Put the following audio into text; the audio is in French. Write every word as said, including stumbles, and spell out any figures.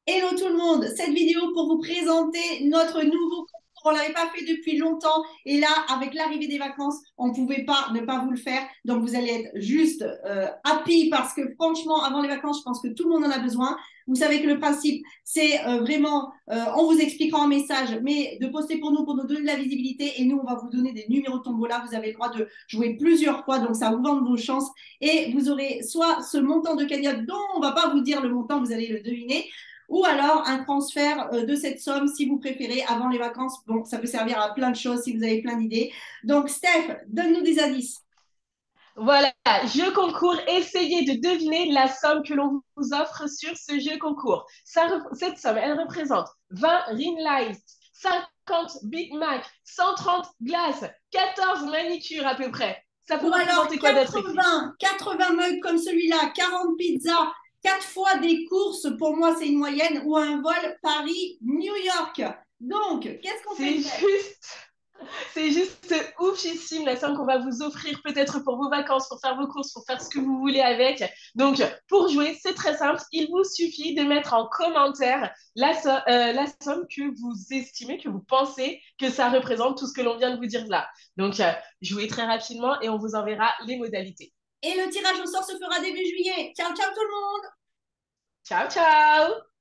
Hello tout le monde, cette vidéo pour vous présenter notre nouveau concours. On ne l'avait pas fait depuis longtemps et là, avec l'arrivée des vacances, on ne pouvait pas ne pas vous le faire. Donc vous allez être juste euh, happy parce que franchement, avant les vacances, je pense que tout le monde en a besoin. Vous savez que le principe, c'est euh, vraiment, euh, on vous expliquera en message, mais de poster pour nous, pour nous donner de la visibilité et nous, on va vous donner des numéros de tombola. Vous avez le droit de jouer plusieurs fois, donc ça vous vend vos chances et vous aurez soit ce montant de cagnotte dont on ne va pas vous dire le montant, vous allez le deviner, ou alors un transfert euh, de cette somme si vous préférez avant les vacances. Bon, ça peut servir à plein de choses si vous avez plein d'idées. Donc, Steph, donne-nous des indices. Voilà, jeu concours, essayez de deviner la somme que l'on vous offre sur ce jeu concours. Ça, cette somme, elle représente vingt Ring Light, cinquante Big Mac, cent trente glaces, quatorze manicures à peu près. Ça peut Ou alors représenter quoi d'autre, les filles? quatre-vingts, quatre-vingts mugs comme celui-là, quarante pizzas, quatre fois des courses, pour moi c'est une moyenne, ou un vol Paris-New York. Donc, qu'est-ce qu'on fait, C'est Steph? juste C'est juste oufissime la somme qu'on va vous offrir peut-être pour vos vacances, pour faire vos courses, pour faire ce que vous voulez avec. Donc, pour jouer, c'est très simple. Il vous suffit de mettre en commentaire la, so euh, la somme que vous estimez, que vous pensez que ça représente tout ce que l'on vient de vous dire là. Donc, euh, jouez très rapidement et on vous enverra les modalités. Et le tirage au sort se fera début juillet. Ciao, ciao tout le monde! Ciao, ciao!